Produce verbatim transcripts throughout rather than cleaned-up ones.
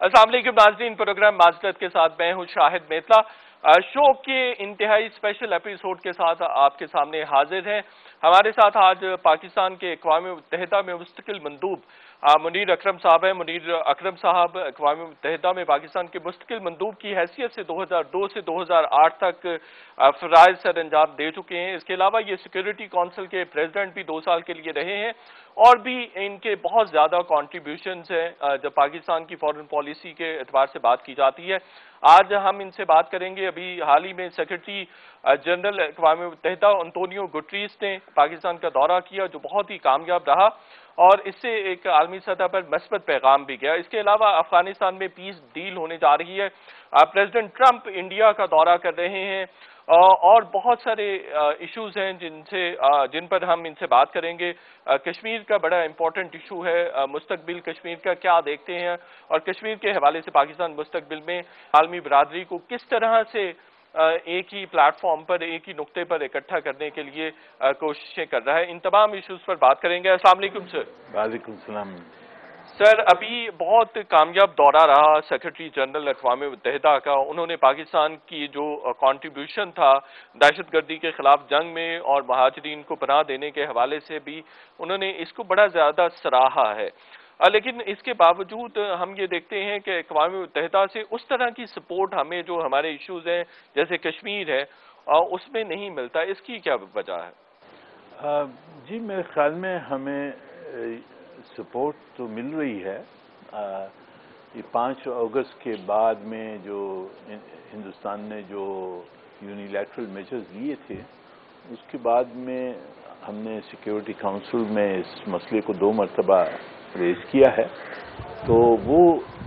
अस्सलाम वालेकुम नाज़रीन, प्रोग्राम माजरत के साथ मैं हूं शाहिद मेतला। शो के इंतहाई स्पेशल एपिसोड के साथ आपके सामने हाजिर हैं। हमारे साथ आज पाकिस्तान के अक़वाम मुत्तहिदा में मुस्तकिल मंदूब मुनीर अकरम साहब हैं। मुनीर अकरम साहब अक़वाम मुत्तहिदा में पाकिस्तान के मुस्तकिल मंदूब की हैसियत से दो हज़ार दो से दो हज़ार आठ तक फ़राइज़ सर अंजाम दे चुके हैं। इसके अलावा ये सिक्योरिटी काउंसिल के प्रेसिडेंट भी दो साल के लिए रहे हैं और भी इनके बहुत ज़्यादा कॉन्ट्रीब्यूशंस हैं जब पाकिस्तान की फॉरेन पॉलिसी के एतबार से बात की जाती है। आज हम इनसे बात करेंगे। अभी हाल ही में सेक्रेटरी जनरल अक़वाम मुत्तहिदा अंतोनियो गुटरीस ने पाकिस्तान का दौरा किया जो बहुत ही कामयाब रहा और इससे एक आलमी सतह पर मस्बत पैगाम भी गया। इसके अलावा अफगानिस्तान में पीस डील होने जा रही है। प्रेसिडेंट ट्रंप इंडिया का दौरा कर रहे हैं और बहुत सारे इश्यूज हैं जिनसे जिन पर हम इनसे बात करेंगे। कश्मीर का बड़ा इंपॉर्टेंट इशू है, मुस्तकबिल कश्मीर का क्या देखते हैं और कश्मीर के हवाले से पाकिस्तान मुस्तकबिल में आलमी बरादरी को किस तरह से एक ही प्लेटफॉर्म पर, एक ही नुक्ते पर इकट्ठा करने के लिए कोशिशें कर रहा है। इन तमाम इश्यूज पर बात करेंगे। अस्सलाम वालेकुम सर। वालेकुम सलाम सर, अभी बहुत कामयाब दौरा रहा सेक्रेटरी जनरल अक़वाम मुत्तहिदा का। उन्होंने पाकिस्तान की जो कंट्रीब्यूशन था दहशतगर्दी के खिलाफ जंग में और महाजरीन को पनाह देने के हवाले से भी उन्होंने इसको बड़ा ज़्यादा सराहा है, लेकिन इसके बावजूद हम ये देखते हैं कि अक़वाम मुत्तहिदा से उस तरह की सपोर्ट हमें जो हमारे इश्यूज़ हैं जैसे कश्मीर है उसमें नहीं मिलता। इसकी क्या वजह है? आ, जी मेरे ख्याल में हमें सपोर्ट तो मिल रही है। आ, ये पाँच अगस्त के बाद में जो हिंदुस्तान ने जो यूनिलैटरल मेजर्स लिए थे उसके बाद में हमने सिक्योरिटी काउंसिल में इस मसले को दो मरतबा रेज किया है, तो वो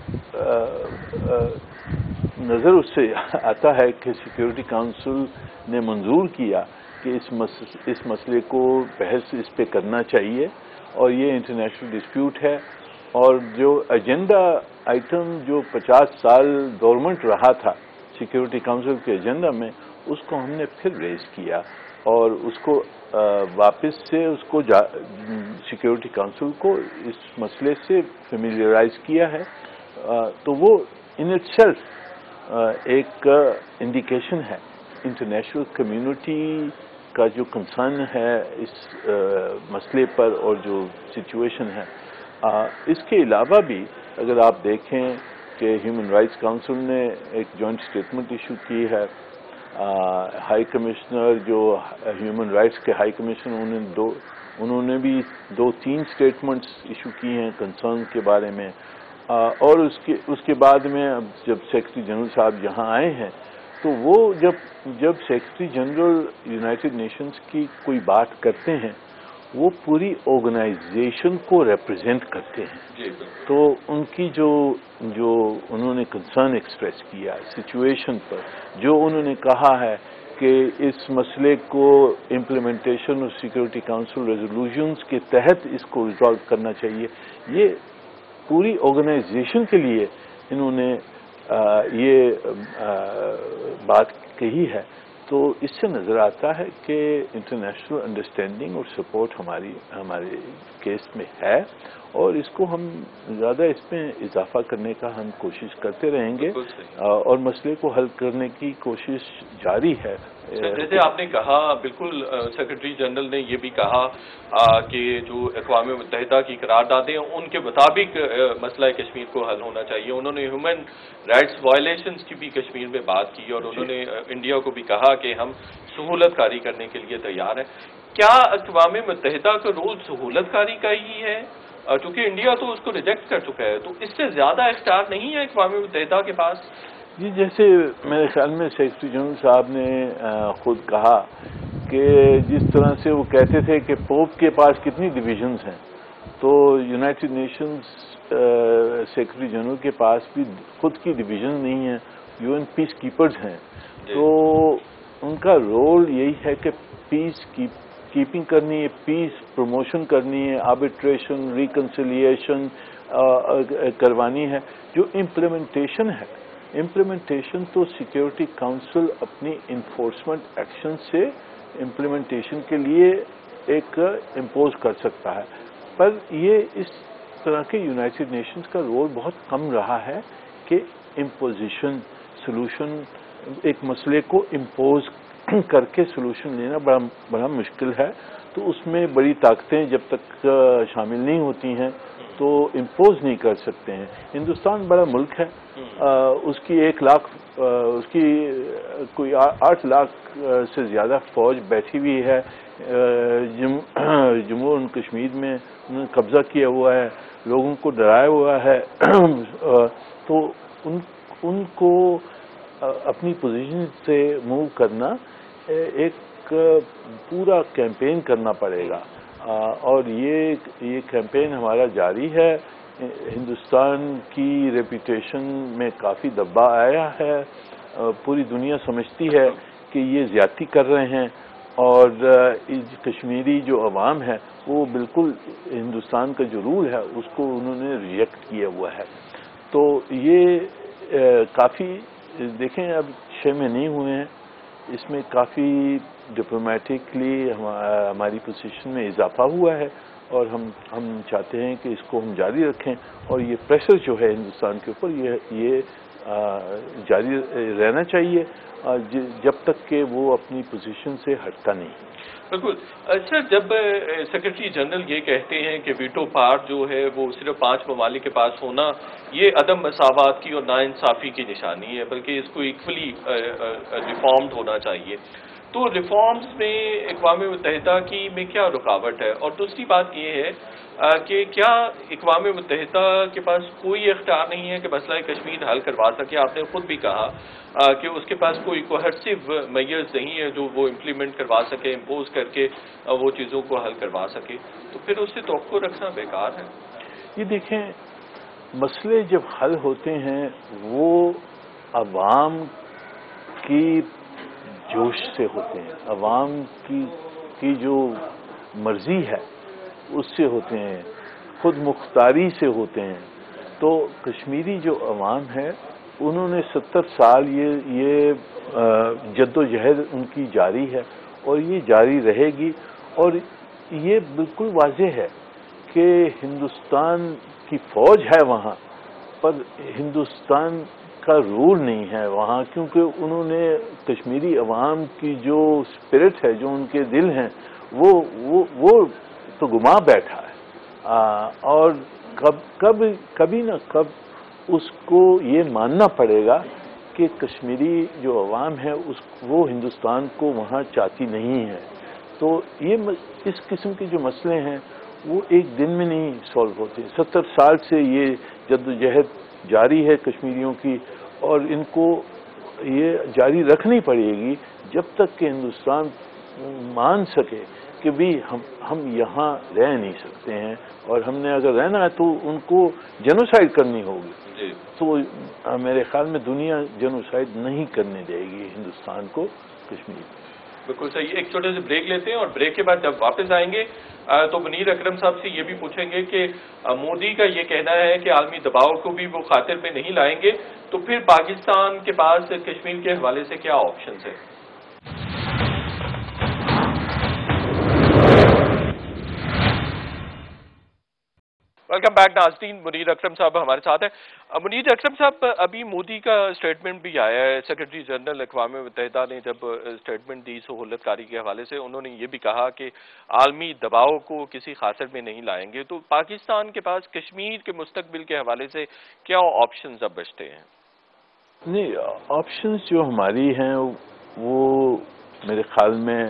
नज़र उससे आता है कि सिक्योरिटी काउंसिल ने मंजूर किया कि इस मस, इस मसले को बहस इस पे करना चाहिए और ये इंटरनेशनल डिस्प्यूट है। और जो एजेंडा आइटम जो पचास साल गवर्नमेंट रहा था सिक्योरिटी काउंसिल के एजेंडा में, उसको हमने फिर रेज किया और उसको आ, वापस से उसको सिक्योरिटी काउंसिल को इस मसले से फेमिलियराइज किया है। आ, तो वो इन इटसेल्फ एक इंडिकेशन है इंटरनेशनल कम्युनिटी का जो कंसर्न है इस आ, मसले पर और जो सिचुएशन है। आ, इसके अलावा भी अगर आप देखें कि ह्यूमन राइट्स काउंसिल ने एक जॉइंट स्टेटमेंट इशू की है। हाई कमिश्नर जो ह्यूमन राइट्स के हाई कमिश्नर उन्होंने दो उन्होंने भी दो तीन स्टेटमेंट्स इशू की हैं कंसर्न के बारे में। आ, और उसके उसके बाद में अब जब सेक्रेटरी जनरल साहब यहाँ आए हैं तो वो जब जब सेक्रेटरी जनरल यूनाइटेड नेशंस की कोई बात करते हैं वो पूरी ऑर्गेनाइजेशन को रिप्रेजेंट करते हैं। तो उनकी जो जो उन्होंने कंसर्न एक्सप्रेस किया सिचुएशन पर, जो उन्होंने कहा है कि इस मसले को इम्प्लीमेंटेशन और सिक्योरिटी काउंसिल रेजोल्यूशंस के तहत इसको रिजॉल्व करना चाहिए, ये पूरी ऑर्गेनाइजेशन के लिए इन्होंने आ, ये आ, बात कही है। तो इससे नज़र आता है कि इंटरनेशनल अंडरस्टैंडिंग और सपोर्ट हमारी हमारे केस में है और इसको हम ज़्यादा इसमें इजाफा करने का हम कोशिश करते रहेंगे और मसले को हल करने की कोशिश जारी है। जैसे आपने कहा, बिल्कुल सेक्रेटरी जनरल ने ये भी कहा आ, कि जो अक़वाम मुत्तहिदा की करारदादें उनके मुताबिक मसला कश्मीर को हल होना चाहिए। उन्होंने ह्यूमन राइट्स वायलेशंस की भी कश्मीर में बात की और उन्होंने इंडिया को भी कहा कि हम सहूलतकारी करने के लिए तैयार हैं। क्या अक़वाम मुत्तहिदा का रोल सहूलतकारी का ही है? चूंकि इंडिया तो उसको रिजेक्ट कर चुका है, तो इससे ज्यादा इख्तियार नहीं है अक़वाम मुत्तहिदा के पास? जी, जैसे मेरे ख्याल में सेक्रेटरी जनरल साहब ने खुद कहा कि जिस तरह से वो कहते थे कि पोप के पास कितनी डिविजन्स हैं, तो यूनाइटेड नेशंस सेक्रेटरी जनरल के पास भी खुद की डिवीजन नहीं है, यूएन पीस कीपर्स हैं। तो उनका रोल यही है कि पीस कीप कीपिंग करनी है, पीस प्रमोशन करनी है, आर्बिट्रेशन, रिकन्सिलिएशन करवानी है। जो इम्प्लीमेंटेशन है, इम्प्लीमेंटेशन तो सिक्योरिटी काउंसिल अपनी इन्फोर्समेंट एक्शन से इम्प्लीमेंटेशन के लिए एक इम्पोज कर सकता है, पर ये इस तरह के यूनाइटेड नेशंस का रोल बहुत कम रहा है। کہ امپوزیشن سلوشن ایک مسئلے کو امپوز کر کے سلوشن لینا بڑا بڑا مشکل ہے. تو اس میں بڑی طاقتیں جب تک شامل نہیں ہوتی ہیں تو امپوز نہیں کر سکتے ہیں. ہندوستان بڑا ملک ہے, اس کی ایک لاکھ اس کی کوئی آٹھ لاکھ سے زیادہ فوج بیٹھی ہوئی ہے. جموں اینڈ کشمیر میں انہوں نے قبضہ کیا ہوا ہے, لوگوں کو ڈرایا ہوا ہے. تو ان ان کو اپنی پوزیشن سے موو کرنا ایک پورا کیمپین کرنا پڑے گا, اور یہ یہ کیمپین ہمارا جاری ہے. ہندوستان کی ریپوٹیشن میں کافی دبا آیا ہے, پوری دنیا سمجھتی ہے کہ یہ زیادتی کر رہے ہیں, اور کشمیری جو عوام ہے وہ بالکل ہندوستان کا جو رول ہے اس کو انہوں نے ریجیکٹ کیا ہوا ہے. تو یہ کافی دیکھیں اب چھ مہینے نہیں ہوئے ہیں, اس میں کافی ڈپلومیٹکلی ہماری پوزیشن میں اضافہ ہوا ہے, اور ہم ہم چاہتے ہیں کہ اس کو ہم جاری رکھیں, اور یہ پریشر جو ہے ہندوستان کے اوپر یہ یہ جاری رہنا چاہیے جب تک کہ وہ اپنی پوزیشن سے ہٹتا نہیں. بالکل سر, جب سیکرٹری جنرل یہ کہتے ہیں کہ ویٹو پار جو ہے وہ صرف پانچ ممالک کے پاس ہونا یہ عدم مساوات کی اور ناانصافی کی نشانی ہے, بلکہ اس کو ایکولی ریفارمڈ ہونا چاہیے, تو ریفارمز میں اقوام متحدہ کی میں کیا رکاوٹ ہے؟ اور دوسری بات یہ ہے کہ کیا اقوام متحدہ کے پاس کوئی اختیار نہیں ہے کہ مسئلہ کشمیر حل کروا سکے؟ آپ نے خود بھی کہا کہ اس کے پاس کوئی کوہرسیو میئرز نہیں ہے جو وہ امپلیمنٹ کروا سکے, امپوز کر کے وہ چیزوں کو حل کروا سکے, تو پھر اس سے توقع رکھنا بیکار ہے. یہ دیکھیں, مسئلے جب حل ہوتے ہیں وہ عوام کی جوش سے ہوتے ہیں, عوام کی کی جو مرضی ہے اس سے ہوتے ہیں, خود مختاری سے ہوتے ہیں. تو کشمیری جو عوام ہے انہوں نے ستر سال یہ یہ جد و جہد ان کی جاری ہے, اور یہ جاری رہے گی. اور یہ بالکل واضح ہے کہ ہندوستان کی فوج ہے وہاں, پر ہندوستان کا رول نہیں ہے وہاں, کیونکہ انہوں نے کشمیری عوام کی جو اسپرٹ ہے, جو ان کے دل ہیں, وہ وہ وہ تو گما بیٹھا ہے. آ, اور کب کب کبھی نہ کب اس کو یہ ماننا پڑے گا کہ کشمیری جو عوام ہے اس وہ ہندوستان کو وہاں چاہتی نہیں ہے. تو یہ اس قسم کے جو مسئلے ہیں وہ ایک دن میں نہیں سولو ہوتے. ستر سال سے یہ جد و جہد جاری ہے کشمیریوں کی, اور ان کو یہ جاری رکھنی پڑے گی جب تک کہ ہندوستان مان سکے کہ بھی ہم ہم یہاں رہ نہیں سکتے ہیں, اور ہم نے اگر رہنا ہے تو ان کو جینوسائیڈ کرنی ہوگی. جی. تو میرے خیال میں دنیا جینوسائیڈ نہیں کرنے دے گی ہندوستان کو کشمیر. بالکل صحیح. ایک چھوٹے سے بریک لیتے ہیں, اور بریک کے بعد جب واپس آئیں گے تو منیر اکرم صاحب سے یہ بھی پوچھیں گے کہ مودی کا یہ کہنا ہے کہ عالمی دباؤ کو بھی وہ خاطر میں نہیں لائیں گے, تو پھر پاکستان کے پاس کشمیر کے حوالے سے کیا آپشنز ہیں. ویلکم بیک ناظرین, منیر اکرم صاحب ہمارے ساتھ ہیں. منیر اکرم صاحب, ابھی مودی کا اسٹیٹمنٹ بھی آیا ہے, سیکرٹری جنرل اقوام متحدہ نے جب اسٹیٹمنٹ دی سہولت کاری کے حوالے سے, انہوں نے یہ بھی کہا کہ عالمی دباؤ کو کسی خاطر میں نہیں لائیں گے. تو پاکستان کے پاس کشمیر کے مستقبل کے حوالے سے کیا آپشنز اب بچتے ہیں؟ نہیں, آپشنز جو ہماری ہیں وہ میرے خیال میں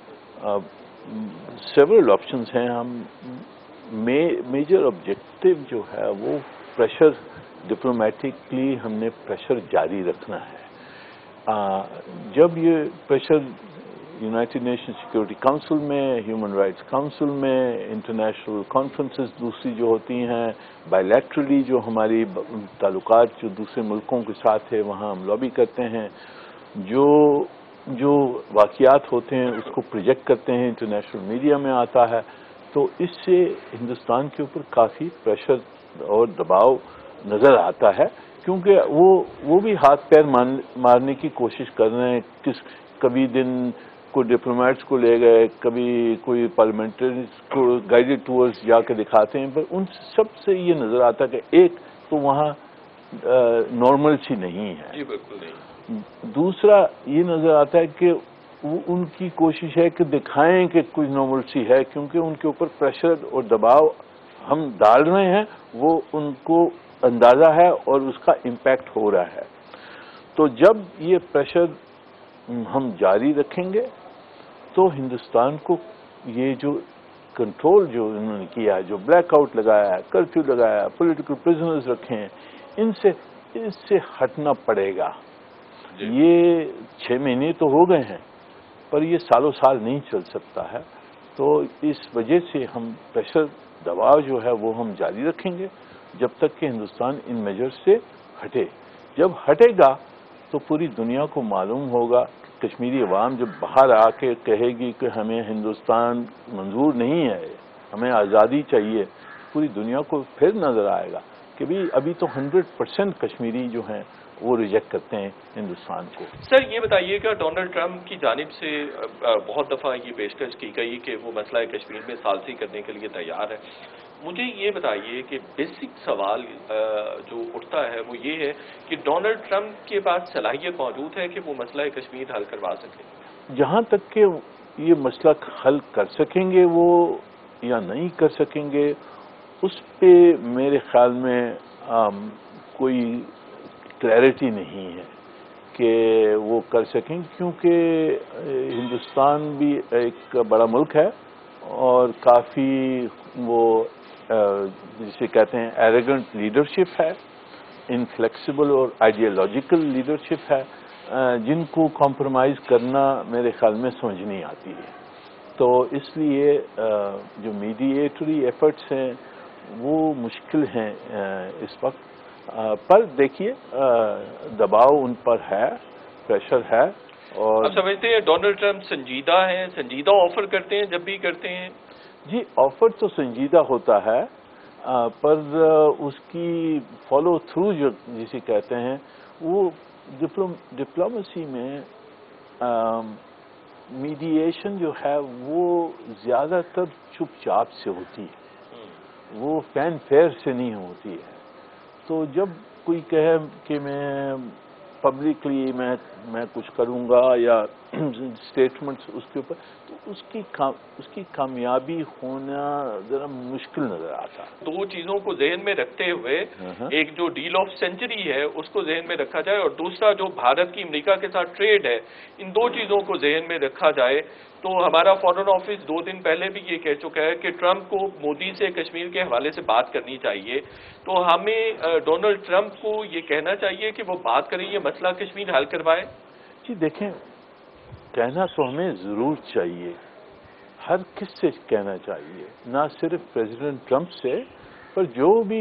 سیورل آپشنز ہیں. ہم میجر آبجیکٹو جو ہے وہ پریشر, ڈپلومیٹکلی ہم نے پریشر جاری رکھنا ہے. آ, جب یہ pressure united nation security council میں, ہیومن رائٹس کونسل میں, انٹرنیشنل کانفرنسز دوسری جو ہوتی ہیں, بائیلیٹرلی جو ہماری تعلقات جو دوسرے ملکوں کے ساتھ ہے وہاں ہم لابی کرتے ہیں, جو جو واقعات ہوتے ہیں اس کو پروجیکٹ کرتے ہیں, انٹرنیشنل میڈیا میں آتا ہے. تو اس سے ہندوستان کے اوپر کافی پریشر اور دباؤ نظر آتا ہے, کیونکہ وہ وہ بھی ہاتھ پیر مارنے کی کوشش کر رہے ہیں. کس کبھی دن کوئی ڈپلومیٹس کو لے گئے, کبھی کوئی پارلیمنٹریز کو گائیڈڈ ٹورز جا کے دکھاتے ہیں, پر ان سب سے یہ نظر آتا ہے کہ ایک تو وہاں نارمل سی نہیں ہے. جی بالکل نہیں. دوسرا یہ نظر آتا ہے کہ وہ ان کی کوشش ہے کہ دکھائیں کہ کچھ نارمل سی ہے، کیونکہ ان کے اوپر پریشر اور دباؤ ہم ڈال رہے ہیں، وہ ان کو اندازہ ہے اور اس کا امپیکٹ ہو رہا ہے. تو جب یہ پریشر ہم جاری رکھیں گے تو ہندوستان کو یہ جو کنٹرول جو انہوں نے کیا ہے، جو بلیک آؤٹ لگایا ہے، کرفیو لگایا ہے، پولیٹیکل پرزنرز رکھے ہیں، ان سے اس سے ہٹنا پڑے گا. یہ چھ مہینے تو ہو گئے ہیں پر یہ سالوں سال نہیں چل سکتا ہے. تو اس وجہ سے ہم پریشر دباؤ جو ہے وہ ہم جاری رکھیں گے جب تک کہ ہندوستان ان میجرز سے ہٹے. جب ہٹے گا تو پوری دنیا کو معلوم ہوگا. کشمیری عوام جب باہر آ کے کہے گی کہ ہمیں ہندوستان منظور نہیں ہے، ہمیں آزادی چاہیے، پوری دنیا کو پھر نظر آئے گا کہ بھی ابھی تو ہنڈریڈ پرسینٹ کشمیری جو ہیں وہ ریجیکٹ کرتے ہیں ہندوستان کو. سر یہ بتائیے کہ ڈونلڈ ٹرمپ کی جانب سے بہت دفعہ یہ پیشکش کی گئی کہ وہ مسئلہ کشمیر میں ثالثی کرنے کے لیے تیار ہے. مجھے یہ بتائیے کہ بیسک سوال جو اٹھتا ہے وہ یہ ہے کہ ڈونلڈ ٹرمپ کے پاس صلاحیت موجود ہے کہ وہ مسئلہ کشمیر حل کروا سکیں؟ جہاں تک کہ یہ مسئلہ حل کر سکیں گے وہ یا نہیں کر سکیں گے، اس پہ میرے خیال میں کوئی کلیئرٹی نہیں ہے کہ وہ کر سکیں، کیونکہ ہندوستان بھی ایک بڑا ملک ہے اور کافی وہ جسے کہتے ہیں ایروگنٹ لیڈرشپ ہے، انفلیکسیبل اور آئیڈیالوجیکل لیڈرشپ ہے، جن کو کمپرومائز کرنا میرے خیال میں سمجھ نہیں آتی ہے. تو اس لیے جو میڈیٹری ایفرٹس ہیں وہ مشکل ہیں اس وقت. پر دیکھیے دباؤ ان پر ہے، پریشر ہے. اور آپ سمجھتے ہیں ڈونلڈ ٹرمپ سنجیدہ ہیں، سنجیدہ آفر کرتے ہیں جب بھی کرتے ہیں؟ جی آفر تو سنجیدہ ہوتا ہے پر اس کی فالو تھرو جو جسے کہتے ہیں وہ ڈپلومیسی میں میڈییشن جو ہے وہ زیادہ تر چپ چاپ سے ہوتی ہے، وہ فین فیئر سے نہیں ہوتی ہے. تو جب کوئی کہے کہ میں پبلکلی میں میں کچھ کروں گا یا اسٹیٹمنٹس اس کے اوپر، تو اس کی اس کی کامیابی ہونا ذرا مشکل نظر آتا. دو چیزوں کو ذہن میں رکھتے ہوئے ایک جو ڈیل آف سینچری ہے اس کو ذہن میں رکھا جائے اور دوسرا جو بھارت کی امریکہ کے ساتھ ٹریڈ ہے، ان دو چیزوں کو ذہن میں رکھا جائے تو ہمارا فارن آفس دو دن پہلے بھی یہ کہہ چکا ہے کہ ٹرمپ کو مودی سے کشمیر کے حوالے سے بات کرنی چاہیے. تو ہمیں ڈونلڈ ٹرمپ کو یہ کہنا چاہیے کہ وہ بات کریں، یہ مسئلہ کشمیر حل کروائے. جی دیکھیں، کہنا تو ہمیں ضرور چاہیے، ہر کس سے کہنا چاہیے، نہ صرف پریزیڈنٹ ٹرمپ سے، پر جو بھی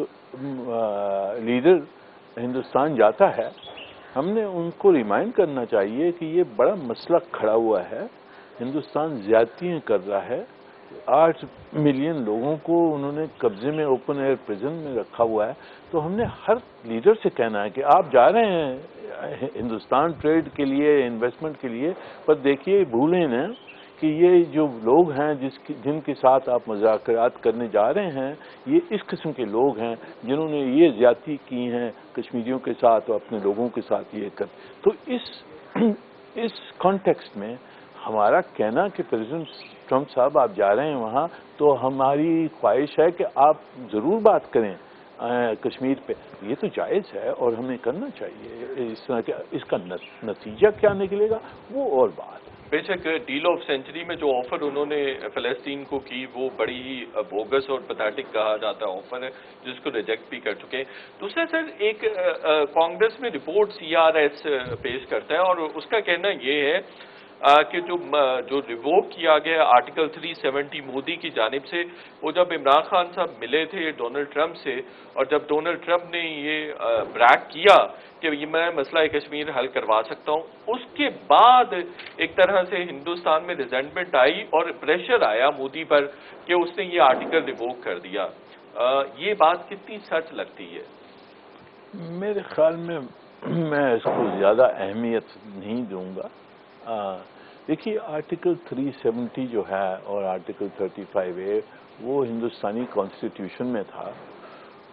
لیڈر ہندوستان جاتا ہے ہم نے ان کو ریمائنڈ کرنا چاہیے کہ یہ بڑا مسئلہ کھڑا ہوا ہے، ہندوستان زیادتیاں کر رہا ہے. آٹھ ملین لوگوں کو انہوں نے قبضے میں اوپن ایئر پریزن میں رکھا ہوا ہے. تو ہم نے ہر لیڈر سے کہنا ہے کہ آپ جا رہے ہیں ہندوستان ٹریڈ کے لیے، انویسٹمنٹ کے لیے، پر دیکھیے بھولیں نا کہ یہ جو لوگ ہیں جس کی جن کے ساتھ آپ مذاکرات کرنے جا رہے ہیں یہ اس قسم کے لوگ ہیں جنہوں نے یہ زیادتی کی ہیں کشمیریوں کے ساتھ اور اپنے لوگوں کے ساتھ یہ کر. تو اس اس کانٹیکسٹ میں ہمارا کہنا کہ پریزیڈنٹ ٹرمپ صاحب آپ جا رہے ہیں وہاں تو ہماری خواہش ہے کہ آپ ضرور بات کریں کشمیر پہ، یہ تو جائز ہے اور ہمیں کرنا چاہیے. اس طرح کے اس کا نتیجہ کیا نکلے گا وہ اور بات ہے. بے شک ڈیل آف سینچری میں جو آفر انہوں نے فلسطین کو کی وہ بڑی ہی بوگس اور پتھیٹک کہا جاتا ہے آفر ہے جس کو ریجیکٹ بھی کر چکے ہیں. دوسرا سر ایک کانگریس میں رپورٹ سی آر ایس پیش کرتا ہے اور اس کا کہنا یہ ہے کہ جو جو ریووک کیا گیا آرٹیکل تھری سیونٹی مودی کی جانب سے، وہ جب عمران خان صاحب ملے تھے ڈونلڈ ٹرمپ سے اور جب ڈونلڈ ٹرمپ نے یہ بریک کیا کہ یہ میں مسئلہ کشمیر حل کروا سکتا ہوں، اس کے بعد ایک طرح سے ہندوستان میں ریزنٹمنٹ آئی اور پریشر آیا مودی پر کہ اس نے یہ آرٹیکل ریووک کر دیا. یہ بات کتنی سچ لگتی ہے؟ میرے خیال میں میں اس کو زیادہ اہمیت نہیں دوں گا. دیکھیے آرٹیکل تھری سیونٹی جو ہے اور آرٹیکل تھرٹی فائیو اے وہ ہندوستانی کانسٹیٹیوشن میں تھا.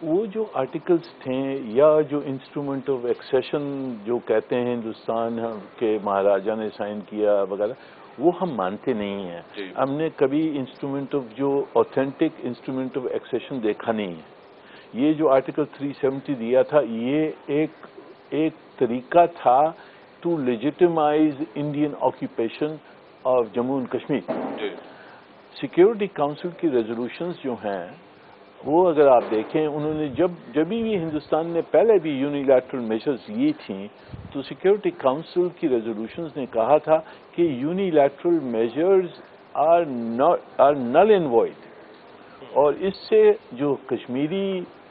وہ جو آرٹیکلز تھے یا جو انسٹرومنٹ آف ایکسیشن جو کہتے ہیں ہندوستان کے مہاراجا نے سائن کیا وغیرہ، وہ ہم مانتے نہیں ہیں. ہم نے کبھی انسٹرومنٹ آف جو اوتھینٹک انسٹرومنٹ آف ایکسیشن دیکھا نہیں ہے. یہ جو آرٹیکل تھری سیونٹی دیا تھا، یہ ایک ایک طریقہ تھا to legitimize Indian occupation of Jammu and Kashmir. Security council کی ریزولوشنز جو ہیں وہ اگر آپ دیکھیں، انہوں نے جب جبھی بھی ہندوستان نے پہلے بھی یونیلیٹرل میجرز لی تھیں تو سیکیورٹی کاؤنسل کی ریزولوشنز نے کہا تھا کہ unilateral measures are not are null and void, اور اس سے جو کشمیری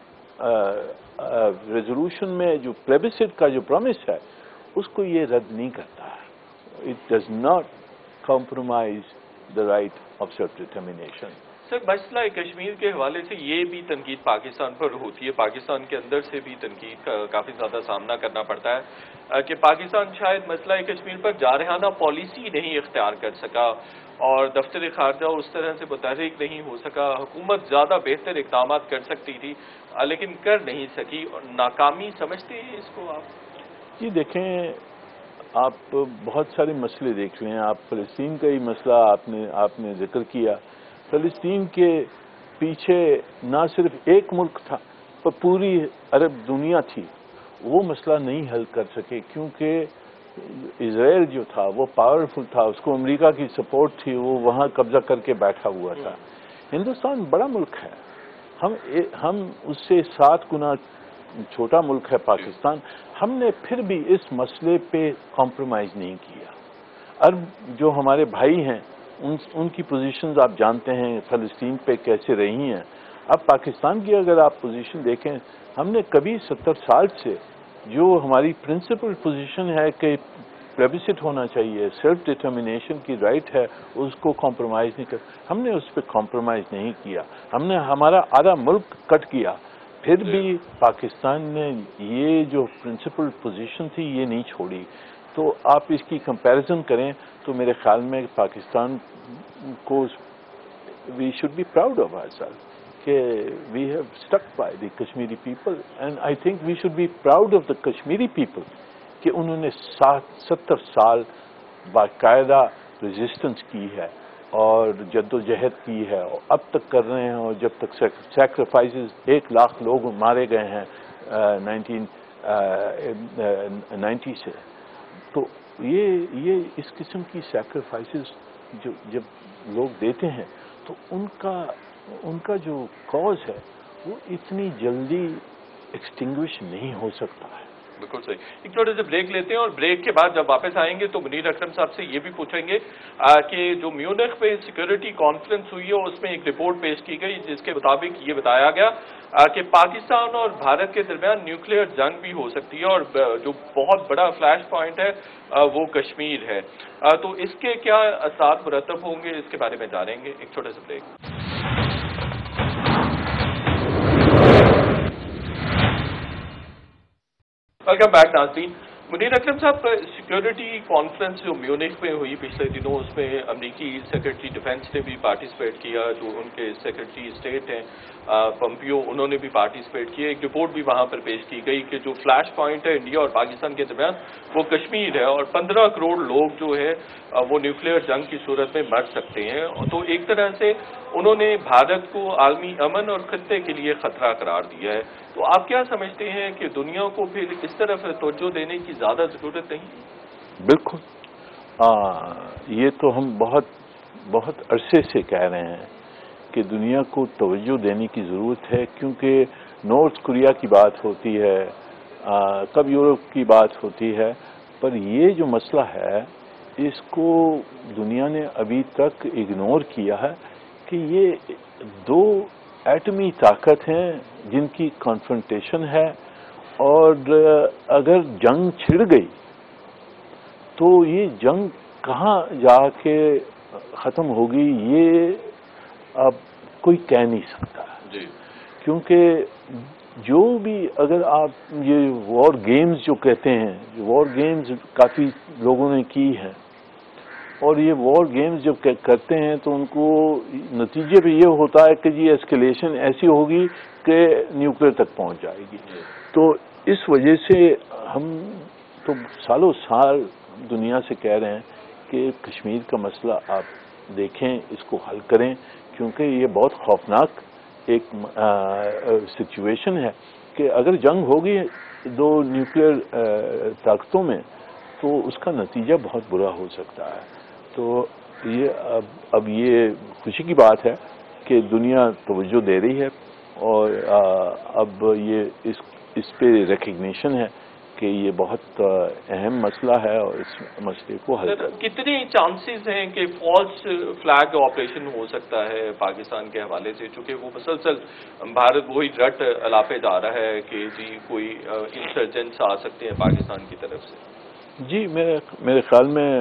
ریزولوشن میں جو پلیبسٹ کا جو پرومس ہے اس کو یہ رد نہیں کرتا ہے. It does not compromise the right of self determination. Sir, مسئلہ کشمیر کے حوالے سے یہ بھی تنقید پاکستان پر ہوتی ہے، پاکستان کے اندر سے بھی تنقید کا کافی زیادہ سامنا کرنا پڑتا ہے کہ پاکستان شاید مسئلہ کشمیر پر جارحانہ پالیسی نہیں اختیار کر سکا اور دفتر خارجہ اس طرح سے متحرک نہیں ہو سکا. حکومت زیادہ بہتر اقدامات کر سکتی تھی لیکن کر نہیں سکی، اور ناکامی سمجھتے ہیں اس کو آپ؟ جی دیکھیں، آپ بہت سارے مسئلے دیکھ لیں. آپ فلسطین کا ہی مسئلہ آپ نے آپ نے ذکر کیا. فلسطین کے پیچھے نہ صرف ایک ملک تھا پر پوری عرب دنیا تھی. وہ مسئلہ نہیں حل کر سکے کیونکہ اسرائیل جو تھا وہ پاورفل تھا، اس کو امریکہ کی سپورٹ تھی، وہ وہاں قبضہ کر کے بیٹھا ہوا تھا. ہندوستان بڑا ملک ہے، ہم ہم اس سے سات گنا چھوٹا ملک ہے پاکستان. ہم نے پھر بھی اس مسئلے پہ کمپرومائز نہیں کیا. عرب جو ہمارے بھائی ہیں ان ان کی پوزیشنز آپ جانتے ہیں فلسطین پہ کیسے رہی ہیں. اب پاکستان کی اگر آپ پوزیشن دیکھیں، ہم نے کبھی ستر سال سے جو ہماری پرنسپل پوزیشن ہے کہ پلیبسٹ ہونا چاہیے، سیلف ڈٹرمینیشن کی رائٹ ہے، اس کو کمپرومائز نہیں کر، ہم نے اس پہ کمپرومائز نہیں کیا. ہم نے ہمارا آدھا ملک کٹ کیا، پھر بھی پاکستان نے یہ جو پرنسپل پوزیشن تھی یہ نہیں چھوڑی. تو آپ اس کی کمپیریزن کریں تو میرے خیال میں پاکستان کو we should be proud of our self کہ we have stick by the Kashmiri people, and I think we should be proud of the Kashmiri people کہ انہوں نے سات ستر سال باقاعدہ ریزسٹنس کی ہے اور جد و جہد کی ہے، اور اب تک کر رہے ہیں. اور جب تک سیکریفائسز ایک لاکھ لوگ مارے گئے ہیں نائنٹین نائنٹی سے، تو یہ یہ اس قسم کی سیکریفائسز جو جب لوگ دیتے ہیں تو ان کا ان کا جو کاز ہے وہ اتنی جلدی ایکسٹنگوش نہیں ہو سکتا ہے. بالکل صحیح. ایک چھوٹے سے بریک لیتے ہیں اور بریک کے بعد جب واپس آئیں گے تو منیر اکرم صاحب سے یہ بھی پوچھیں گے کہ جو میونخ پہ سیکورٹی کانفرنس ہوئی ہے اس میں ایک رپورٹ پیش کی گئی جس کے مطابق یہ بتایا گیا کہ پاکستان اور بھارت کے درمیان نیوکلیئر جنگ بھی ہو سکتی ہے اور جو بہت بڑا فلیش پوائنٹ ہے وہ کشمیر ہے. تو اس کے کیا اثرات مرتب ہوں گے اس کے بارے میں جانیں گے. ایک چھوٹے سے بریک. ویلکم بیک ناظرین. منیر اکرم صاحب، سیکورٹی کانفرنس جو میونخ میں ہوئی پچھلے دنوں اس میں امریکی سیکرٹری ڈیفنس نے بھی پارٹیسپیٹ کیا، جو ان کے سیکرٹری اسٹیٹ ہیں پمپیو انہوں نے بھی پارٹیسپیٹ کیا. ایک رپورٹ بھی وہاں پر پیش کی گئی کہ جو فلیش پوائنٹ ہے انڈیا اور پاکستان کے درمیان وہ کشمیر ہے اور پندرہ کروڑ لوگ جو ہے وہ نیوکلیئر جنگ کی صورت میں مر سکتے ہیں. تو ایک طرح سے انہوں نے بھارت کو عالمی امن اور خطے کے لیے خطرہ قرار دیا ہے. تو آپ کیا سمجھتے ہیں کہ دنیا کو پھر اس طرف توجہ دینے کی زیادہ ضرورت نہیں؟ بالکل. یہ تو ہم بہت بہت عرصے سے کہہ رہے ہیں کہ دنیا کو توجہ دینے کی ضرورت ہے، کیونکہ نارتھ کوریا کی بات ہوتی ہے، کب یورپ کی بات ہوتی ہے، پر یہ جو مسئلہ ہے اس کو دنیا نے ابھی تک اگنور کیا ہے کہ یہ دو ایٹمی طاقت ہیں جن کی کانفرنٹیشن ہے، اور اگر جنگ چھڑ گئی تو یہ جنگ کہاں جا کے ختم ہوگی یہ اب کوئی کہہ نہیں سکتا. جی. کیونکہ جو بھی اگر آپ یہ وار گیمز جو کہتے ہیں، وار گیمز کافی لوگوں نے کی ہیں، اور یہ وار گیمز جب کرتے ہیں تو ان کو نتیجے پہ یہ ہوتا ہے کہ جی ایسکیلیشن ایسی ہوگی کہ نیوکلیر تک پہنچ جائے گی. تو اس وجہ سے ہم تو سالوں سال دنیا سے کہہ رہے ہیں کہ کشمیر کا مسئلہ آپ دیکھیں، اس کو حل کریں، کیونکہ یہ بہت خوفناک ایک سچویشن ہے کہ اگر جنگ ہوگی دو نیوکلیر طاقتوں میں تو اس کا نتیجہ بہت برا ہو سکتا ہے. تو یہ اب اب یہ خوشی کی بات ہے کہ دنیا توجہ دے رہی ہے، اور اب یہ اس اس پہ ریکگنیشن ہے کہ یہ بہت اہم مسئلہ ہے اور اس مسئلے کو حل کرنا. کتنی چانسز ہیں کہ فالس فلیگ آپریشن ہو سکتا ہے پاکستان کے حوالے سے، چونکہ وہ مسلسل بھارت وہی رٹ الاپے جا رہا ہے کہ جی کوئی انسرجنٹس آ سکتے ہیں پاکستان کی طرف سے؟ جی میرے میرے خیال میں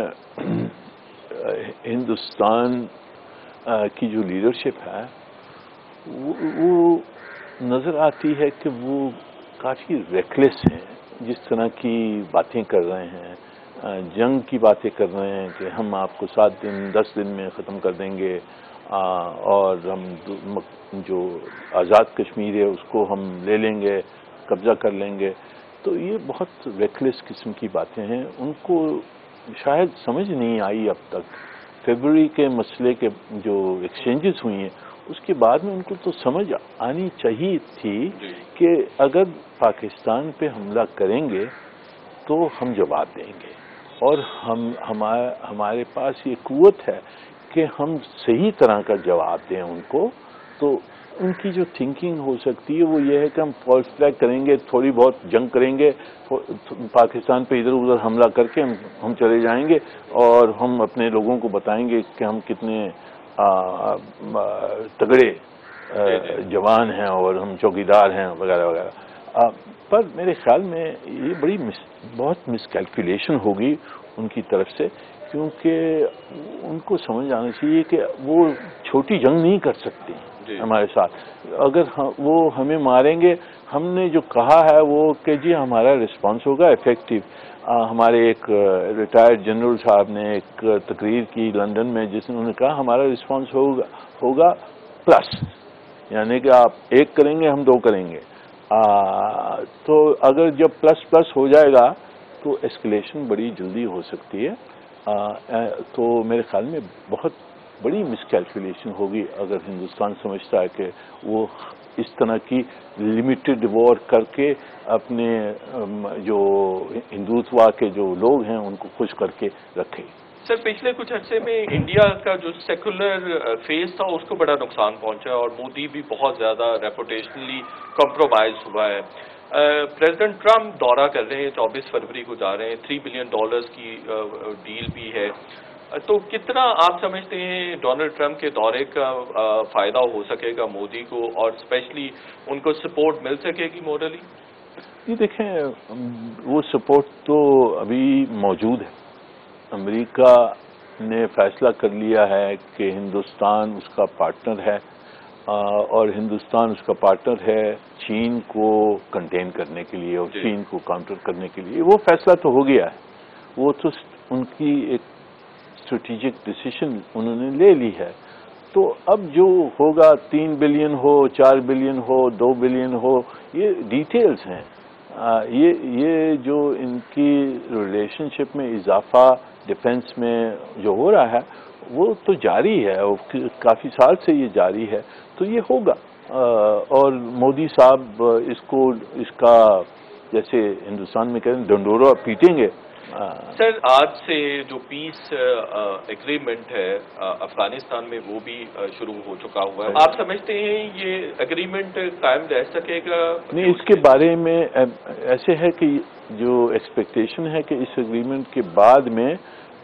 ہندوستان کی جو لیڈرشپ ہے وہ نظر آتی ہے کہ وہ کافی ریکلیس ہیں. جس طرح کی باتیں کر رہے ہیں، جنگ کی باتیں کر رہے ہیں کہ ہم آپ کو سات دن دس دن میں ختم کر دیں گے، اور ہم جو آزاد کشمیر ہے اس کو ہم لے لیں گے، قبضہ کر لیں گے. تو یہ بہت ریکلیس قسم کی باتیں ہیں. ان کو شاید سمجھ نہیں آئی اب تک. فیبرری کے مسئلے کے جو ایکسچینجز ہوئی ہیں اس کے بعد میں ان کو تو سمجھ آنی چاہیے تھی کہ اگر پاکستان پہ حملہ کریں گے تو ہم جواب دیں گے، اور ہم ہمارے پاس یہ قوت ہے کہ ہم صحیح طرح کا جواب دیں ان کو. تو ان کی جو تھنکنگ ہو سکتی ہے وہ یہ ہے کہ ہم فالس فلیگ کریں گے، تھوڑی بہت جنگ کریں گے، پاکستان پہ ادھر ادھر حملہ کر کے ہم ہم چلے جائیں گے، اور ہم اپنے لوگوں کو بتائیں گے کہ ہم کتنے تگڑے جوان ہیں اور ہم چوکیدار ہیں وغیرہ وغیرہ. پر میرے خیال میں یہ بڑی بہت مس کیلکولیشن ہوگی ان کی طرف سے، کیونکہ ان کو سمجھ آنا چاہیے کہ وہ چھوٹی جنگ نہیں کر سکتے ہمارے ساتھ. اگر وہ ہمیں ماریں گے، ہم نے جو کہا ہے وہ کہ جی ہمارا رسپانس ہوگا افیکٹو. ہمارے ایک ریٹائرڈ جنرل صاحب نے ایک تقریر کی لندن میں جس نے انہوں نے کہا ہمارا رسپانس ہوگا ہوگا پلس، یعنی کہ آپ ایک کریں گے ہم دو کریں گے. تو اگر جب پلس پلس ہو جائے گا تو ایسکلیشن بڑی جلدی ہو سکتی ہے. تو میرے خیال میں بہت بڑی مس کیلکولیشن ہوگی اگر ہندوستان سمجھتا ہے کہ وہ اس طرح کی لمیٹڈ وار کر کے اپنے جو ہندوتوا کے جو لوگ ہیں ان کو خوش کر کے رکھے. سر پچھلے کچھ عرصے میں انڈیا کا جو سیکولر فیس تھا اس کو بڑا نقصان پہنچا، اور مودی بھی بہت زیادہ ریپوٹیشنلی کمپرومائز ہوا ہے. پریزیڈنٹ ٹرمپ دورہ کر رہے ہیں، چوبیس فروری کو جا رہے ہیں، تھری بلین ڈالرز کی ڈیل بھی ہے. تو کتنا آپ سمجھتے ہیں ڈونلڈ ٹرمپ کے دورے کا فائدہ ہو سکے گا مودی کو، اور اسپیشلی ان کو سپورٹ مل سکے گی مورلی؟ یہ دیکھیں وہ سپورٹ تو ابھی موجود ہے. امریکہ نے فیصلہ کر لیا ہے کہ ہندوستان اس کا پارٹنر ہے، اور ہندوستان اس کا پارٹنر ہے چین کو کنٹین کرنے کے لیے اور چین کو کاؤنٹر کرنے کے لیے. وہ فیصلہ تو ہو گیا ہے، وہ تو ان کی ایک اسٹریٹجک ڈیسیشن انہوں نے لے لی ہے. تو اب جو ہوگا تین بلین ہو، چار بلین ہو، دو بلین ہو، یہ ڈیٹیلز ہیں. یہ یہ جو ان کی ریلیشن شپ میں اضافہ ڈیفنس میں جو ہو رہا ہے وہ تو جاری ہے، کافی سال سے یہ جاری ہے. تو یہ ہوگا، اور مودی صاحب اس کو اس کا جیسے ہندوستان میں کہتے ہیں ڈنڈورا پیٹیں گے. سر آج سے جو پیس ایگریمنٹ ہے افغانستان میں وہ بھی شروع ہو چکا ہوا ہے، آپ سمجھتے ہیں یہ ایگریمنٹ قائم رہ سکے گا؟ نہیں، اس کے بارے میں ایسے ہے کہ جو ایکسپیکٹیشن ہے کہ اس ایگریمنٹ کے بعد میں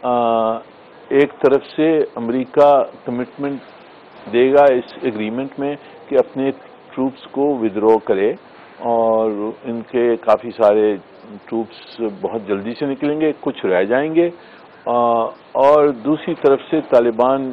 ایک طرف سے امریکہ کمٹمنٹ دے گا اس ایگریمنٹ میں کہ اپنے ٹروپس کو ودرو کرے، اور ان کے کافی سارے ٹروپس بہت جلدی سے نکلیں گے، کچھ رہ جائیں گے. اور دوسری طرف سے طالبان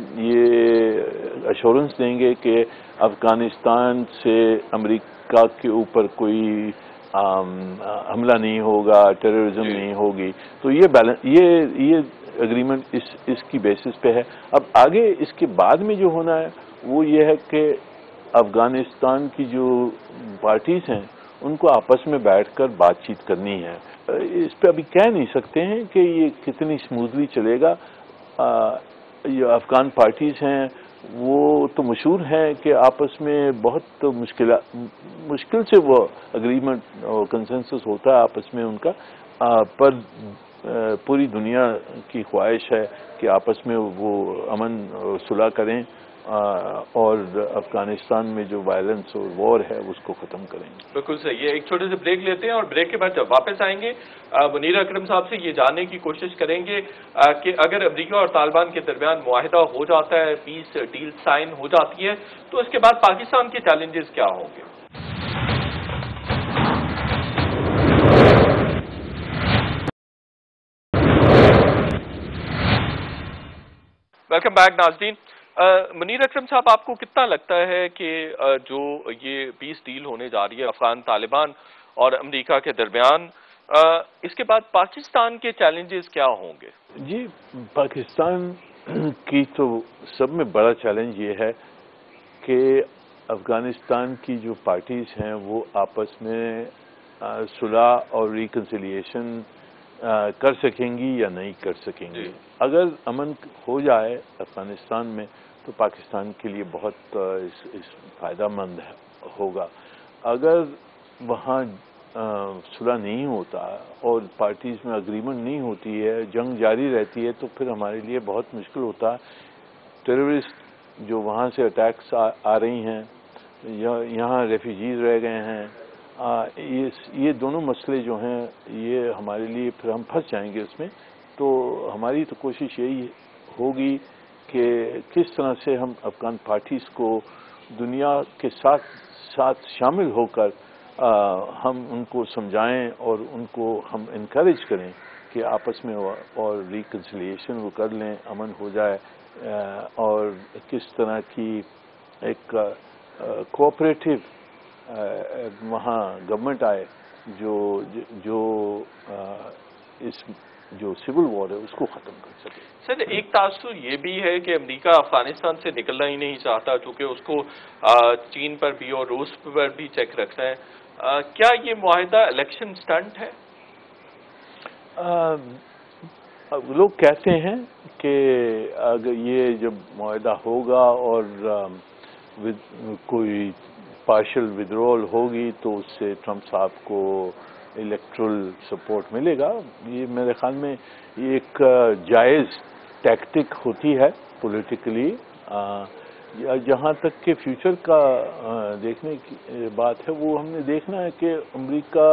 یہ ایشورنس دیں گے کہ افغانستان سے امریکہ کے اوپر کوئی حملہ نہیں ہوگا، ٹیررزم نہیں ہوگی. تو یہ بیلنس یہ یہ اگریمنٹ اس اس کی بیسس پہ ہے. اب آگے اس کے بعد میں جو ہونا ہے وہ یہ ہے کہ افغانستان کی جو پارٹیز ہیں ان کو آپس میں بیٹھ کر بات چیت کرنی ہے. اس پہ ابھی کہہ نہیں سکتے ہیں کہ یہ کتنی اسموتھلی چلے گا. یہ افغان پارٹیز ہیں وہ تو مشہور ہیں کہ آپس میں بہت مشکل مشکل سے وہ اگریمنٹ اور کنسنسس ہوتا ہے آپس میں ان کا، پر پوری دنیا کی خواہش ہے کہ آپس میں وہ امن صلح کریں اور افغانستان میں جو وائلنس اور وار ہے اس کو ختم کریں. بالکل صحیح ہے. ایک چھوٹے سے بریک لیتے ہیں اور بریک کے بعد جب واپس آئیں گے منیر اکرم صاحب سے یہ جاننے کی کوشش کریں گے کہ اگر امریکہ اور طالبان کے درمیان معاہدہ ہو جاتا ہے، پیس ڈیل سائن ہو جاتی ہے، تو اس کے بعد پاکستان کے چیلنجز کیا ہوں گے. ویلکم بیک ناظرین. منیر اکرم صاحب، آپ کو کتنا لگتا ہے کہ جو یہ پیس ڈیل ہونے جا رہی ہے افغان طالبان اور امریکہ کے درمیان، اس کے بعد پاکستان کے چیلنجز کیا ہوں گے؟ جی، پاکستان کی تو سب میں بڑا چیلنج یہ ہے کہ افغانستان کی جو پارٹیز ہیں وہ آپس میں صلح اور ریکنسیلیشن کر سکیں گی یا نہیں کر سکیں گی. اگر امن ہو جائے افغانستان میں تو پاکستان کے لیے بہت اس فائدہ مند ہوگا. اگر وہاں صلح نہیں ہوتا اور پارٹیز میں اگریمنٹ نہیں ہوتی ہے، جنگ جاری رہتی ہے، تو پھر ہمارے لیے بہت مشکل ہوتا ہے. ٹیررسٹ جو وہاں سے اٹیکس آ رہی ہیں، یہاں ریفیوجیز رہ گئے ہیں، یہ دونوں مسئلے جو ہیں یہ ہمارے لیے پھر ہم پھنس جائیں گے اس میں. تو ہماری تو کوشش یہی ہوگی کہ کس طرح سے ہم افغان پارٹیز کو دنیا کے ساتھ ساتھ شامل ہو کر ہم ان کو سمجھائیں اور ان کو ہم انکریج کریں کہ آپس میں اور ریکنسیلیشن وہ کر لیں، امن ہو جائے، اور کس طرح کی ایک کوآپریٹو وہاں گورنمنٹ آئے جو جو اس جو سول وار ہے اس کو ختم کر سکے. سر، ایک تاثر یہ بھی ہے کہ امریکہ افغانستان سے نکلنا ہی نہیں چاہتا چونکہ اس کو چین پر بھی اور روس پر بھی چیک رکھنا ہے. کیا یہ معاہدہ الیکشن سٹنٹ ہے؟ لوگ کہتے ہیں کہ اگر یہ جب معاہدہ ہوگا اور کوئی پارشل ودرول ہوگی تو اس سے ٹرمپ صاحب کو الیکٹرل سپورٹ ملے گا. یہ میرے خیال میں یہ ایک جائز ٹیکٹک ہوتی ہے پولیٹیکلی. جہاں تک کہ فیوچر کا دیکھنے کی بات ہے، وہ ہم نے دیکھنا ہے کہ امریکہ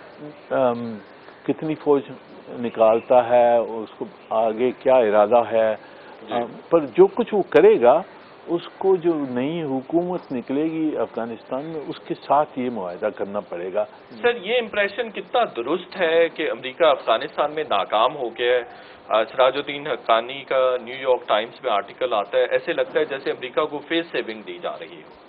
کتنی فوج نکالتا ہے، اس کو آگے کیا ارادہ ہے. پر جو کچھ وہ کرے گا اس کو جو نئی حکومت نکلے گی افغانستان میں اس کے ساتھ یہ معاہدہ کرنا پڑے گا. سر، یہ امپریشن کتنا درست ہے کہ امریکہ افغانستان میں ناکام ہو گیا ہے؟ سراج الدین حقانی کا نیو یارک ٹائمز میں آرٹیکل آتا ہے، ایسے لگتا ہے جیسے امریکہ کو فیس سیونگ دی جا رہی ہے.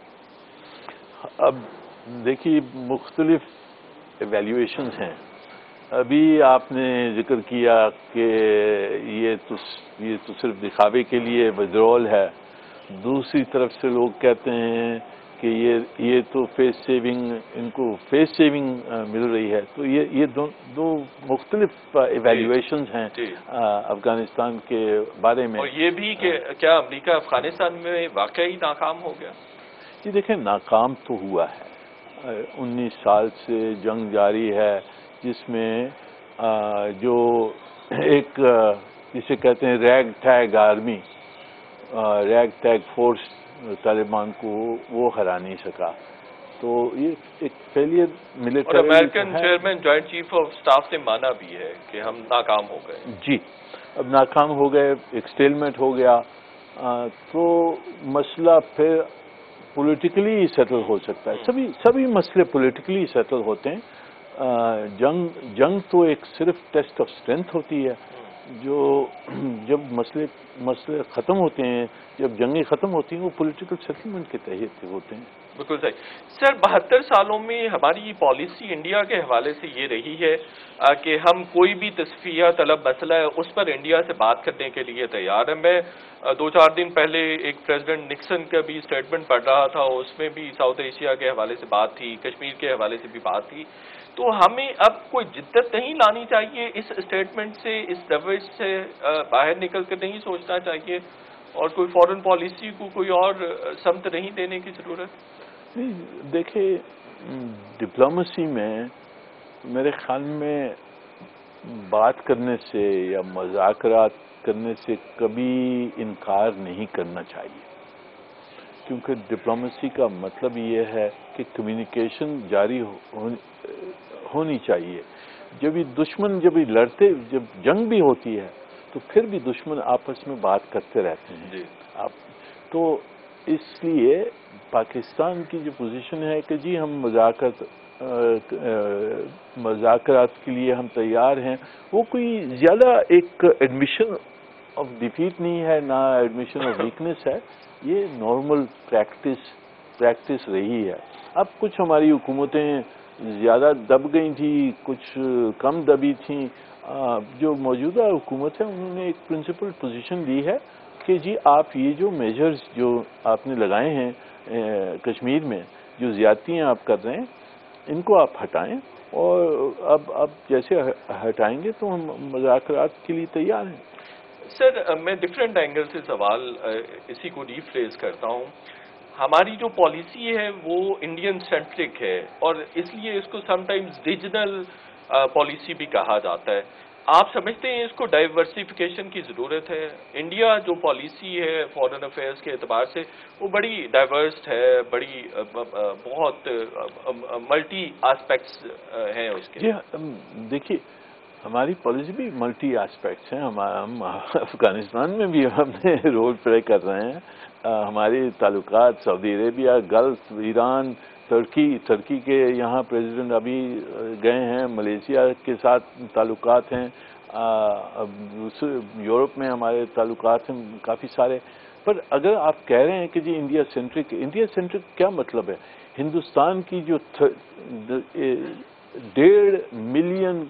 اب دیکھیے، مختلف ایویلیویشنز ہیں. ابھی آپ نے ذکر کیا کہ یہ تو یہ تو صرف دکھاوے کے لیے ودرول ہے. دوسری طرف سے لوگ کہتے ہیں کہ یہ یہ تو فیس سیونگ، ان کو فیس سیونگ مل رہی ہے. تو یہ یہ دو دو مختلف ایویلیویشنز ہیں افغانستان کے بارے میں. اور یہ بھی کہ کیا امریکہ افغانستان میں واقعی ناکام ہو گیا؟ جی دیکھیں، ناکام تو ہوا ہے. انیس سال سے جنگ جاری ہے جس میں جو ایک جسے کہتے ہیں rag tag army, rag tag force Taliban کو وہ ہرا نہیں سکا. تو یہ ایک فیلئر ملٹری. اور American chairman joint chief of staff نے مانا بھی ہے کہ ہم ناکام ہو گئے. جی، اب ناکام ہو گئے، ایک سٹیلمنٹ ہو گیا. تو مسئلہ پھر پولیٹیکلی سیٹل ہو سکتا ہے. سبھی سبھی مسئلے پولیٹیکلی سیٹل ہوتے ہیں. جنگ جنگ تو ایک صرف ٹیسٹ آف اسٹرینتھ ہوتی ہے. جو جب مسئلے مسئلے ختم ہوتے ہیں، جب جنگیں ختم ہوتی ہیں، وہ پولیٹیکل سیٹلمنٹ کے تحت ہوتے ہیں۔ بالکل صحیح سر، بہتر سالوں میں ہماری پالیسی انڈیا کے حوالے سے یہ رہی ہے کہ ہم کوئی بھی تصفیہ طلب مسئلہ ہے اس پر انڈیا سے بات کرنے کے لیے تیار ہیں۔ میں دو چار دن پہلے ایک پریزیڈنٹ نکسن کا بھی اسٹیٹمنٹ پڑھ رہا تھا، اس میں بھی ساؤتھ ایشیا کے حوالے سے بات تھی، کشمیر کے حوالے سے بھی بات تھی۔ تو ہمیں اب کوئی جدت نہیں لانی چاہیے اس اسٹیٹمنٹ سے، اس روش سے باہر نکل کر نہیں سوچنا چاہیے، اور کوئی فورن پالیسی کو کوئی اور سمت نہیں دینے کی ضرورت؟ دیکھیں، ڈپلومیسی میں میرے خیال میں بات کرنے سے یا مذاکرات کرنے سے کبھی انکار نہیں کرنا چاہیے، کیونکہ ڈپلومیسی کا مطلب یہ ہے کہ کمیونیکیشن جاری ہونی چاہیے۔ جب یہ دشمن جب یہ لڑتے، جب جنگ بھی ہوتی ہے تو پھر بھی دشمن آپس میں بات کرتے رہتے ہیں۔ جی آپ تو اس لیے پاکستان کی جو پوزیشن ہے کہ جی ہم مذاکرات مذاکرات کے لیے ہم تیار ہیں، وہ کوئی زیادہ ایک ایڈمیشن آف ڈیفیٹ نہیں ہے، نہ ایڈمیشن آف ویکنس ہے، یہ نارمل پریکٹس پریکٹس رہی ہے۔ اب کچھ ہماری حکومتیں زیادہ دب گئی تھیں، کچھ کم دبی تھیں۔ جو موجودہ حکومت ہے انہوں نے ایک پرنسپل پوزیشن لی ہے کہ جی آپ یہ جو میجرز جو آپ نے لگائے ہیں کشمیر میں، جو زیادتیاں آپ کر رہے ہیں، ان کو آپ ہٹائیں، اور اب اب جیسے ہٹائیں گے تو ہم مذاکرات کے لیے تیار ہیں۔ سر، میں ڈفرینٹ اینگل سے سوال اسی کو ریفریز کرتا ہوں۔ ہماری جو پالیسی ہے وہ انڈین سینٹرک ہے، اور اس لیے اس کو سم ٹائمز ریجنل پالیسی بھی کہا جاتا ہے۔ آپ سمجھتے ہیں اس کو ڈائیورسیفیکیشن کی ضرورت ہے؟ انڈیا جو پالیسی ہے فارن افیئرز کے اعتبار سے وہ بڑی ڈائیورسڈ ہے، بڑی بہت ملٹی آسپیکٹس ہیں اس کے۔ جی دیکھیے، ہماری پالیسی بھی ملٹی آسپیکٹس ہیں۔ ہم افغانستان میں بھی ہم نے رول پلے کر رہے ہیں۔ ہمارے تعلقات سعودی عربیہ، گلف، ایران، ترکی ترکی کے یہاں پریزیڈنٹ ابھی گئے ہیں، ملیشیا کے ساتھ تعلقات ہیں، یورپ میں ہمارے تعلقات ہیں کافی سارے۔ پر اگر آپ کہہ رہے ہیں کہ جی انڈیا سینٹرک، انڈیا سینٹرک کیا مطلب ہے؟ ہندوستان کی جو ڈیڑھ ملین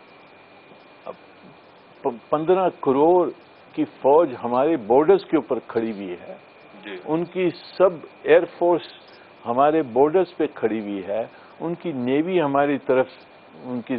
پندرہ کروڑ کی فوج ہمارے بارڈرز کے اوپر کھڑی ہوئی ہے، ان کی سب ایئر فورس ہمارے بارڈرز پہ کھڑی ہوئی ہے، ان کی نیوی ہماری طرف، ان کی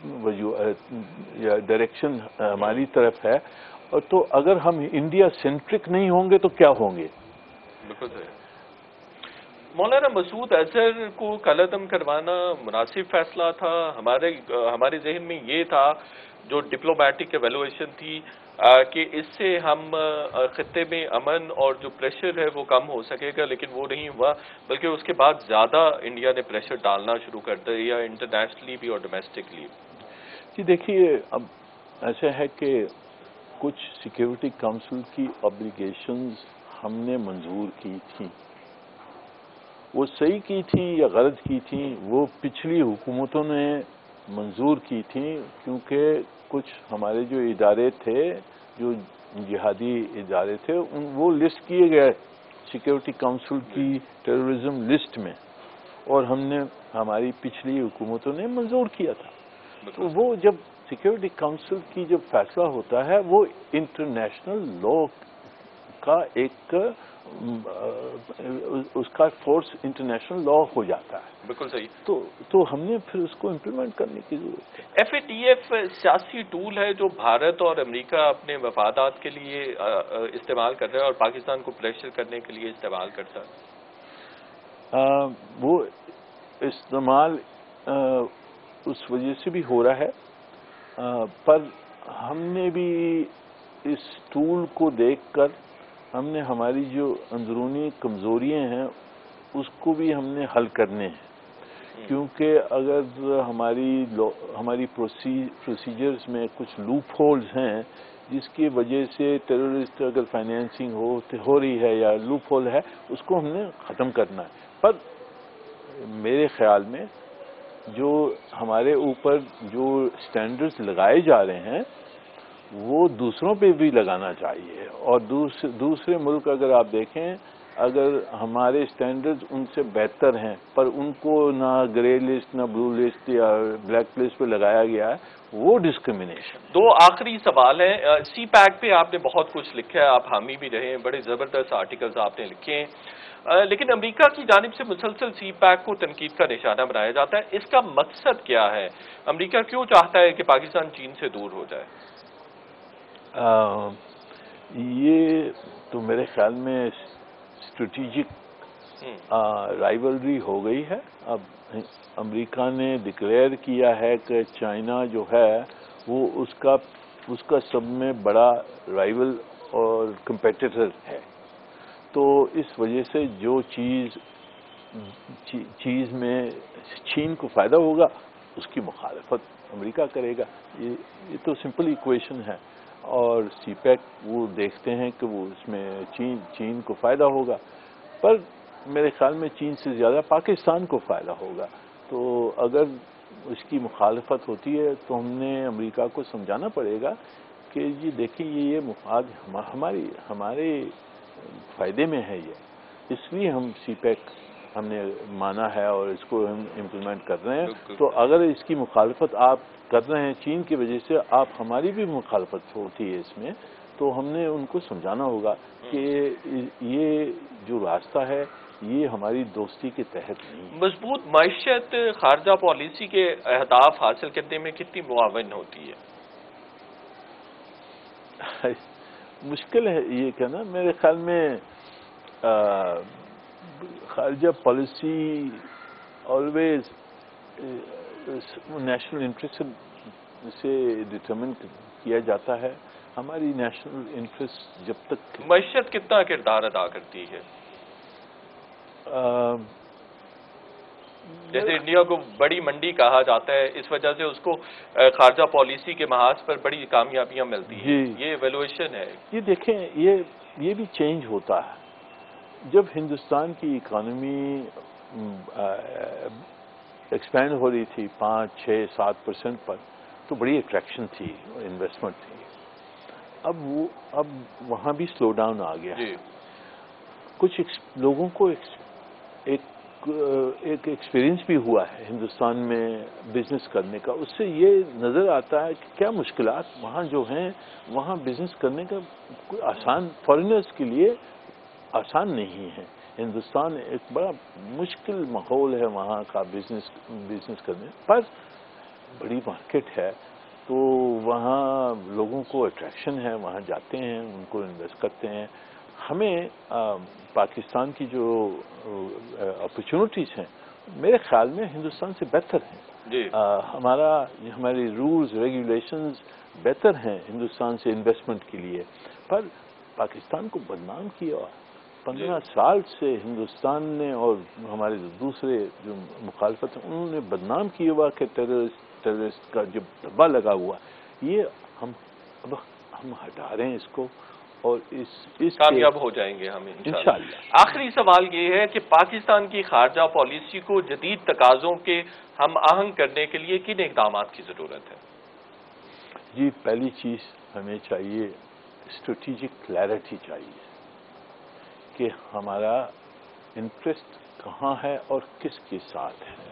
ڈائریکشن ہماری طرف ہے، اور تو اگر ہم انڈیا سینٹرک نہیں ہوں گے تو کیا ہوں گے؟ بالکل صحیح۔ مولانا مسعود اظہر کو قلعدم کروانا مناسب فیصلہ تھا؟ ہمارے ہمارے ذہن میں یہ تھا، جو ڈپلومیٹک ایویلویشن تھی، کہ اس سے ہم خطے میں امن اور جو پریشر ہے وہ کم ہو سکے گا، لیکن وہ نہیں ہوا، بلکہ اس کے بعد زیادہ انڈیا نے پریشر ڈالنا شروع کر دیا، انٹرنیشنلی بھی اور ڈومیسٹکلی۔ جی دیکھیے، اب ایسا ہے کہ کچھ سیکیورٹی کونسل کی آبلیگیشنز ہم نے منظور کی تھیں، وہ صحیح کی تھی یا غلط کی تھی، وہ پچھلی حکومتوں نے منظور کی تھیں، کیونکہ کچھ ہمارے جو ادارے تھے، جو جہادی ادارے تھے، وہ لسٹ کیے گئے سیکیورٹی کونسل کی ٹیررزم لسٹ میں، اور ہم نے ہماری پچھلی حکومتوں نے منظور کیا تھا۔ تو وہ جب سیکیورٹی کونسل کی جب فیصلہ ہوتا ہے، وہ انٹرنیشنل لا کا ایک اس کا فورس انٹرنیشنل لا ہو جاتا ہے۔ بالکل صحیح۔ تو تو ہم نے پھر اس کو امپلیمنٹ کرنے کی ضرورت ہے۔ ایف اے ٹی ایف سیاسی ٹول ہے جو بھارت اور امریکہ اپنے مفادات کے لیے استعمال کر رہے ہیں اور پاکستان کو پریشر کرنے کے لیے استعمال کرتا ہے۔ وہ استعمال اس وجہ سے بھی ہو رہا ہے، پر ہم نے بھی اس ٹول کو دیکھ کر ہم نے ہماری جو اندرونی کمزوریاں ہیں اس کو بھی ہم نے حل کرنے ہیں، کیونکہ اگر ہماری ہماری پروسیجرز میں کچھ لوپ ہولز ہیں جس کی وجہ سے ٹیررسٹ اگر فائنینسنگ ہو ہو رہی ہے یا لوپ ہول ہے، اس کو ہم نے ختم کرنا ہے۔ پر میرے خیال میں جو ہمارے اوپر جو سٹینڈرڈز لگائے جا رہے ہیں وہ دوسروں پہ بھی لگانا چاہیے. اور دوسرے دوسرے ملک اگر آپ دیکھیں، اگر ہمارے سٹینڈرڈز ان سے بہتر ہیں پر ان کو نہ گرے لسٹ نہ بلو لسٹ یا بلیک لسٹ پہ لگایا گیا ہے، وہ ڈسکرمنیشن. دو آخری سوال ہیں. سی پیک پہ آپ نے بہت کچھ لکھا ہے، آپ حامی بھی رہے ہیں، بڑے زبردست آرٹیکلز آپ نے لکھے ہیں، لیکن امریکہ کی جانب سے مسلسل سی پیک کو تنقید کا نشانہ بنایا جاتا ہے. اس کا مقصد کیا ہے؟ امریکہ کیوں چاہتا ہے کہ پاکستان چین سے دور ہو جائے؟ آ, یہ تو میرے خیال میں اسٹریٹجک رائیولری ہو گئی ہے. اب امریکہ نے ڈکلیئر کیا ہے کہ چائنا جو ہے وہ اس کا اس کا سب میں بڑا رائیول اور کمپیٹیٹر ہے. تو اس وجہ سے جو چیز چیز میں چین کو فائدہ ہوگا اس کی مخالفت امریکہ کرے گا. یہ یہ تو سمپل ایکویشن ہے. اور سی پیک وہ دیکھتے ہیں کہ وہ اس میں چین چین کو فائدہ ہوگا، پر میرے خیال میں چین سے زیادہ پاکستان کو فائدہ ہوگا. تو اگر اس کی مخالفت ہوتی ہے تو ہم نے امریکہ کو سمجھانا پڑے گا کہ جی دیکھیں یہ یہ مفاد ہماری ہمارے فائدے میں ہے. یہ اس لیے ہم سی پیک ہم نے مانا ہے اور اس کو ہم امپلیمنٹ کر رہے ہیں. تو اگر اس کی مخالفت آپ کر رہے ہیں چین کی وجہ سے، آپ ہماری بھی مخالفت ہوتی ہے اس میں، تو ہم نے ان کو سمجھانا ہوگا کہ یہ جو راستہ ہے یہ ہماری دوستی کے تحت نہیں. مضبوط معیشت خارجہ پالیسی کے اہداف حاصل کرنے میں کتنی معاون ہوتی ہے؟ مشکل ہے یہ کہنا. میرے خیال میں خارجہ پالیسی آلویز نیشنل انٹرسٹ سے ڈٹرمن کیا جاتا ہے. ہماری نیشنل انٹرسٹ جب تک معیشت کتنا کردار ادا کرتی ہے؟ جیسے انڈیا کو بڑی منڈی کہا جاتا ہے، اس وجہ سے اس کو خارجہ پالیسی کے محاذ پر بڑی کامیابیاں ملتی ہیں. یہ ایویلویشن ہے. یہ دیکھیں یہ یہ بھی چینج ہوتا ہے. جب ہندوستان کی اکانومی ایکسپینڈ ہو رہی تھی پانچ چھ سات پرسنٹ پر، تو بڑی اٹریکشن تھی اور انویسٹمنٹ تھی. اب وہ اب وہاں بھی سلو ڈاؤن آ گیا. جی. کچھ لوگوں کو ایک ایک ایکسپیرینس بھی ہوا ہے ہندوستان میں بزنس کرنے کا. اس سے یہ نظر آتا ہے کہ کیا مشکلات وہاں جو ہیں، وہاں بزنس کرنے کا کوئی آسان فارینرز کے لیے آسان نہیں ہے. ہندوستان ایک بڑا مشکل ماحول ہے وہاں کا بزنس بزنس کرنے، پر بڑی مارکیٹ ہے تو وہاں لوگوں کو اٹریکشن ہے، وہاں جاتے ہیں، ان کو انویسٹ کرتے ہیں. ہمیں پاکستان کی جو اپرچونٹیز ہیں میرے خیال میں ہندوستان سے بہتر ہیں. جی. ہمارا ہماری رولز ریگولیشنز بہتر ہیں ہندوستان سے انویسٹمنٹ کے لیے. پر پاکستان کو بدنام کیا پندرہ سال سے ہندوستان نے اور ہمارے دوسرے جو مخالفت ہیں انہوں نے بدنام کیا ہوا کہ ٹیررسٹ ٹیررسٹ کا جو دبا لگا ہوا، یہ ہم اب ہم ہٹا رہے ہیں اس کو اور اس اس کامیاب ہو جائیں گے ہم انشاءاللہ. آخری سوال یہ ہے کہ پاکستان کی خارجہ پالیسی کو جدید تقاضوں کے ہم آہنگ کرنے کے لیے کن اقدامات کی ضرورت ہے؟ جی پہلی چیز ہمیں چاہیے اسٹریٹجک کلیئرٹی چاہیے کہ ہمارا انٹرسٹ کہاں ہے اور کس کے ساتھ ہے.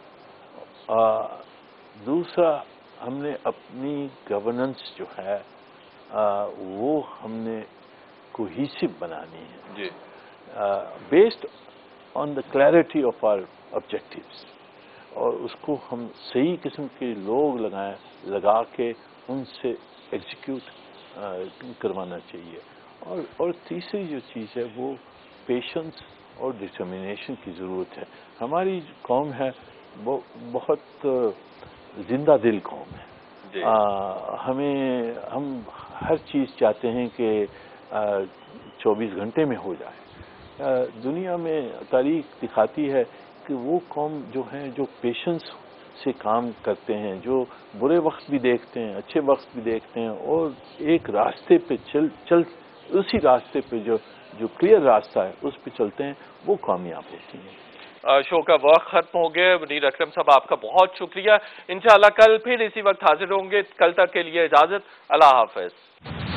دوسرا ہم نے اپنی گورننس جو ہے وہ ہم نے کوہیسو بنانی ہے. جی. Based on the clarity of our objectives, اور اس کو ہم صحیح قسم کے لوگ لگائیں لگا کے ان سے ایگزیکیوٹ کروانا چاہیے. اور اور تیسری جو چیز ہے وہ پیشنس اور ڈٹرمنیشن کی ضرورت ہے. ہماری قوم ہے وہ بہت زندہ دل قوم ہے. جی. ہمیں ہم ہر چیز چاہتے ہیں کہ چوبیس گھنٹے میں ہو جائے. دنیا میں تاریخ دکھاتی ہے کہ وہ قوم جو ہیں جو پیشنس سے کام کرتے ہیں، جو برے وقت بھی دیکھتے ہیں اچھے وقت بھی دیکھتے ہیں اور ایک راستے پہ چل چل اسی راستے پہ جو جو کلیئر راستہ ہے اس پہ چلتے ہیں، وہ کامیاب ہوتی ہیں. شو کا وقت ختم ہو گیا. منیر اکرم صاحب آپ کا بہت شکریہ. انشاءاللہ کل پھر اسی وقت حاضر ہوں گے. کل تک کے لیے اجازت. اللہ حافظ.